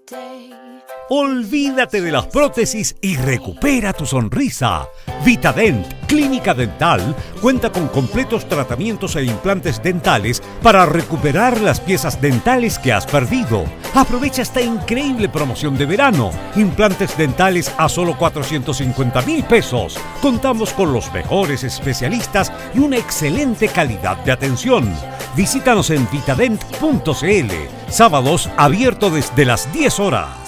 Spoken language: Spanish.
Olvídate de las prótesis y recupera tu sonrisa. Vitadent Clínica Dental cuenta con completos tratamientos e implantes dentales para recuperar las piezas dentales que has perdido. Aprovecha esta increíble promoción de verano. Implantes dentales a solo 450,000 pesos. Contamos con los mejores especialistas y una excelente calidad de atención. Visítanos en vitadent.cl. Sábados abierto desde las 10 horas.